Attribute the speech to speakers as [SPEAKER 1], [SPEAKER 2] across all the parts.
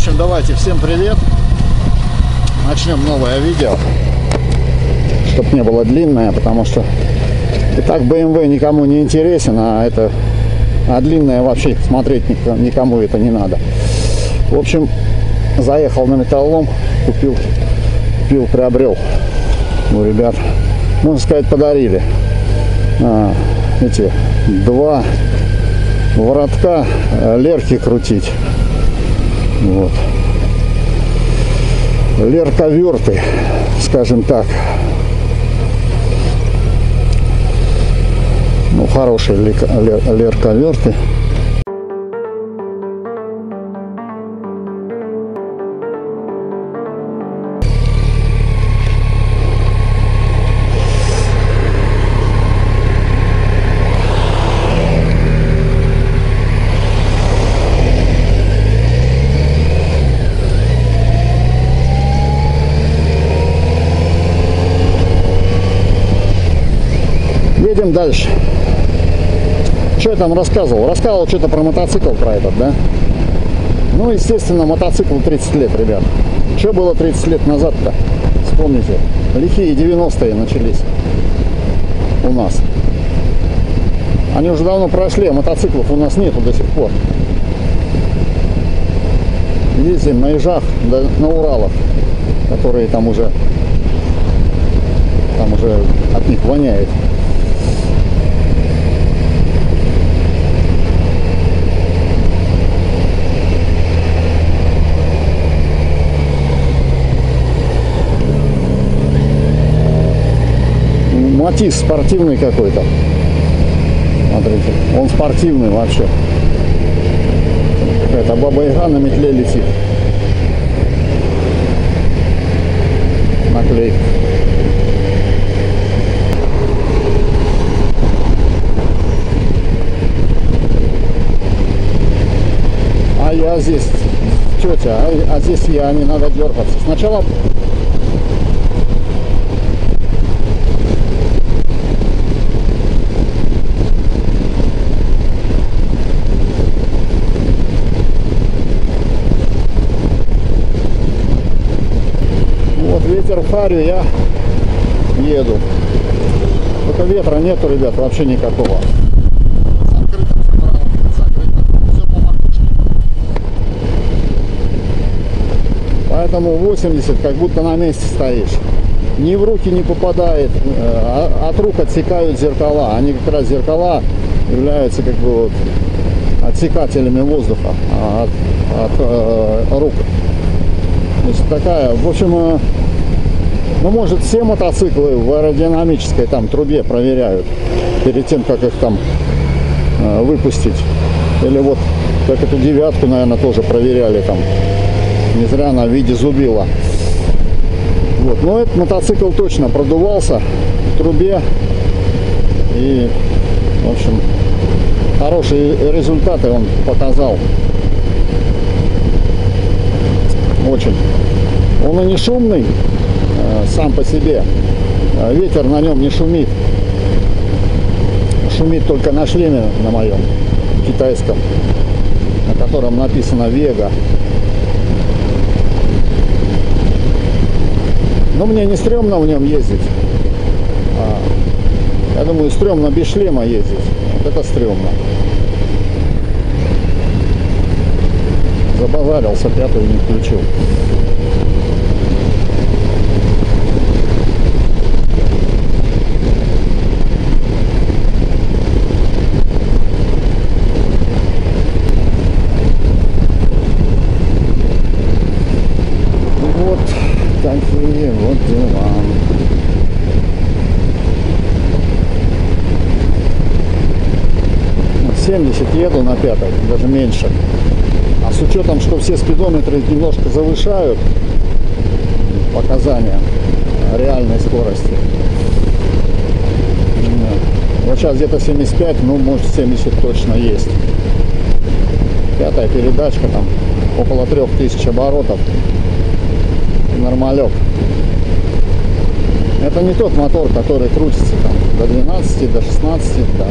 [SPEAKER 1] общем, давайте, всем привет. Начнем новое видео, чтобы не было длинное, потому что и так BMW никому не интересен, а длинное вообще смотреть никому это не надо. В общем, заехал на металлолом, приобрел у ребят, можно сказать, подарили эти два воротка лерки крутить. Вот. Лерковерты, скажем так. Ну, хорошие лерковерты. Едем дальше. Что я там рассказывал? Рассказывал что-то про мотоцикл, про этот, да? Ну, естественно, мотоциклу 30 лет, ребят. Что было 30 лет назад-то? Вспомните. Лихие 90-е начались у нас. Они уже давно прошли, а мотоциклов у нас нету до сих пор. Ездим на ежах, да, на Уралах, которые там уже от них воняет. Матис спортивный какой-то. Смотрите, он спортивный вообще. Какая-то баба-яга на метле летит. Наклейка. А я здесь, тетя, а здесь не надо дергаться. Сначала ветер в фаре, я еду. Только ветра нету, ребят, вообще никакого. Поэтому 80 как будто на месте стоишь. Ни в руки не попадает, от рук отсекают зеркала. Они как раз зеркала являются как бы вот отсекателями воздуха от рук. То есть такая, в общем, ну, может, все мотоциклы в аэродинамической там трубе проверяют перед тем, как их там выпустить. Или вот, как эту девятку, наверное, тоже проверяли там. Не зря она в виде зубила. Вот. Но этот мотоцикл точно продувался в трубе. И, в общем, хорошие результаты он показал. Очень. Он и не шумный сам по себе. Ветер на нем не шумит. Шумит только на шлеме на моем китайском, на котором написано Vega. Но мне не стрёмно в нем ездить. Я думаю, стрёмно без шлема ездить. Вот это стрёмно. Забазарился, пятую не включил. Вот такие вот дела. На 70 еду на пятой, даже меньше. А с учетом, что все спидометры немножко завышают показания реальной скорости. Вот сейчас где-то 75, ну может 70 точно есть. Пятая передачка, там около 3000 оборотов. Нормалек. Это не тот мотор, который крутится там до 12, до 16, до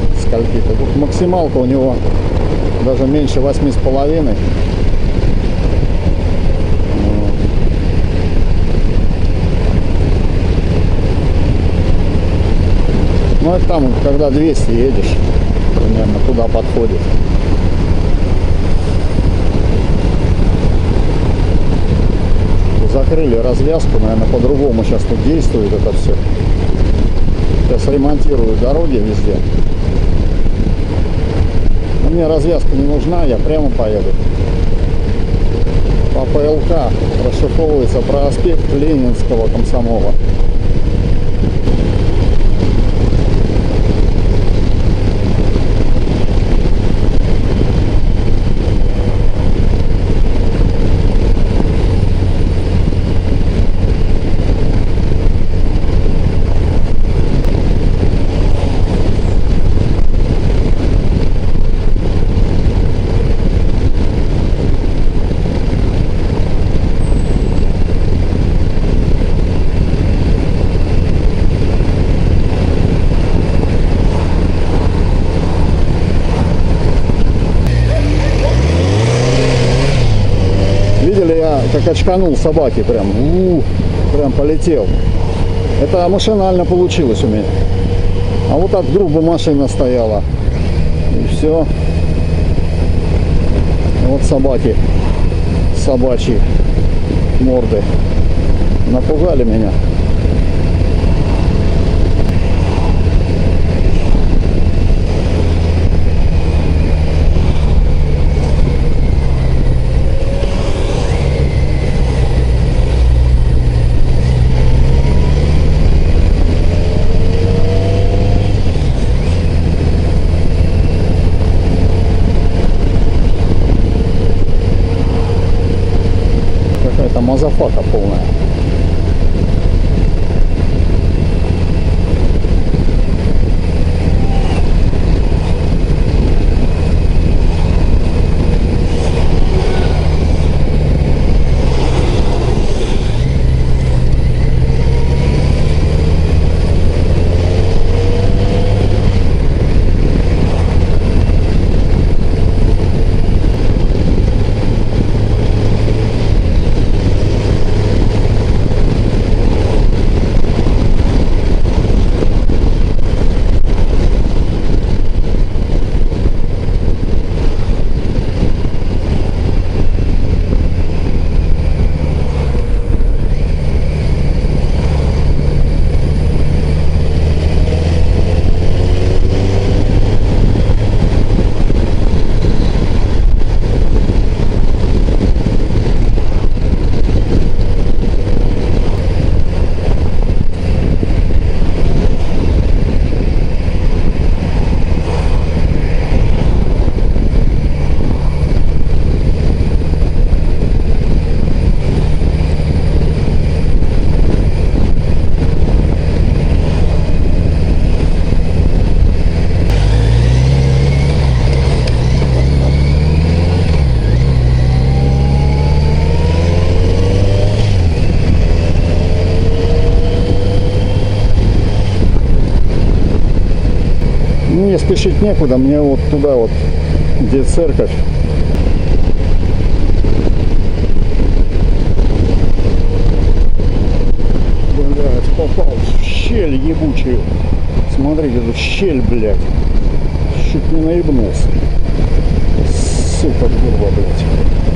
[SPEAKER 1] скольки-то. Тут максималка у него даже меньше 8,5. Ну это там, когда 200 едешь, примерно туда подходит. Закрыли развязку, наверное, по-другому сейчас тут действует это все. Сейчас ремонтируют дороги везде. Но мне развязка не нужна, я прямо поеду. По ПЛК расшифровывается проспект Ленинского Комсомола. Видели, я как очканул собаки прям, прям полетел. Это машинально получилось у меня. А вот так грубо машина стояла. И все. Вот собаки, собачьи морды напугали меня. Какая-то мазафака полная. Мне спешить некуда, мне вот туда вот, где церковь. Блядь, попал в щель ебучую. Смотрите, тут щель, блядь. Чуть не наебнулся. Сука, курва, блядь.